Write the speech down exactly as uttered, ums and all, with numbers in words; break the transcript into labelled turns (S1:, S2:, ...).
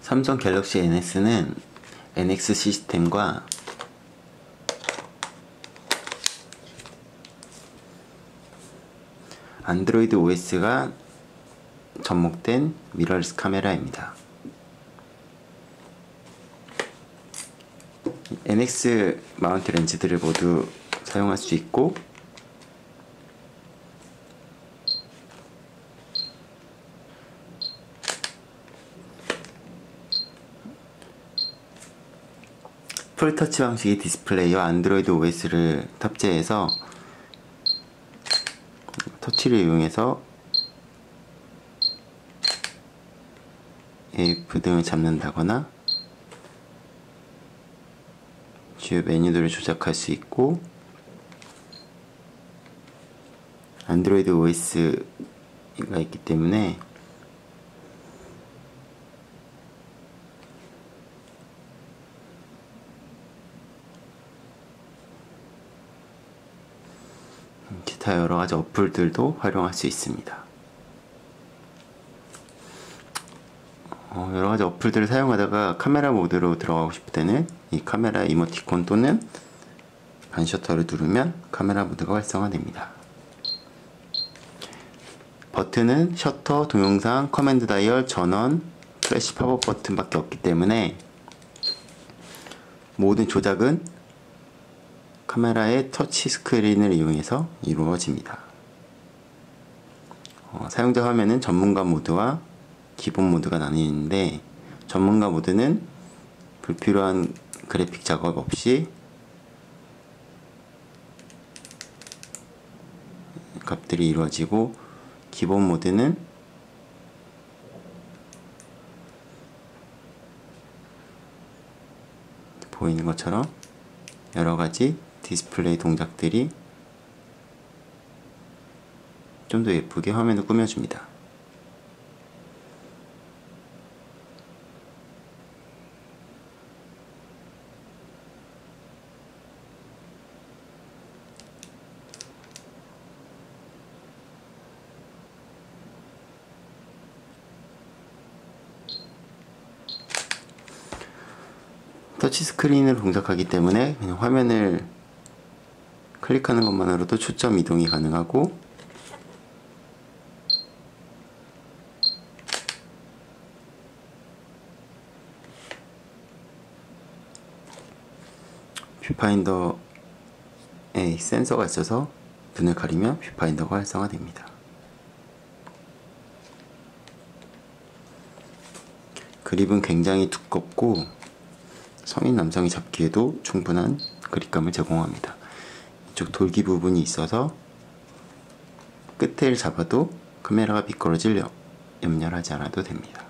S1: 삼성 갤럭시 엔에스는 엔엑스 시스템과 안드로이드 오에스가 접목된 미러리스 카메라입니다. 엔엑스 마운트 렌즈들을 모두 사용할 수 있고, 풀터치 방식의 디스플레이와 안드로이드 오에스를 탑재해서 터치를 이용해서 에이에프 등을 잡는다거나 주요 메뉴들을 조작할 수 있고, 안드로이드 오에스가 있기 때문에 기타 여러가지 어플들도 활용할 수 있습니다. 어, 여러가지 어플들을 사용하다가 카메라 모드로 들어가고 싶을 때는 이 카메라 이모티콘 또는 반셔터를 누르면 카메라 모드가 활성화됩니다. 버튼은 셔터, 동영상, 커맨드 다이얼, 전원, 플래시 팝업 버튼밖에 없기 때문에 모든 조작은 카메라의 터치 스크린을 이용해서 이루어집니다. 어, 사용자 화면은 전문가 모드와 기본 모드가 나뉘는데, 전문가 모드는 불필요한 그래픽 작업 없이 값들이 이루어지고, 기본 모드는 보이는 것처럼 여러가지 디스플레이 동작들이 좀 더 예쁘게 화면을 꾸며줍니다. 터치 스크린을 동작하기 때문에 그냥 화면을 클릭하는 것만으로도 초점 이동이 가능하고, 뷰파인더에 센서가 있어서 눈을 가리면 뷰파인더가 활성화됩니다. 그립은 굉장히 두껍고 성인 남성이 잡기에도 충분한 그립감을 제공합니다. 이쪽 돌기 부분이 있어서 끝을 잡아도 카메라가 미끄러질 염려를 하지 않아도 됩니다.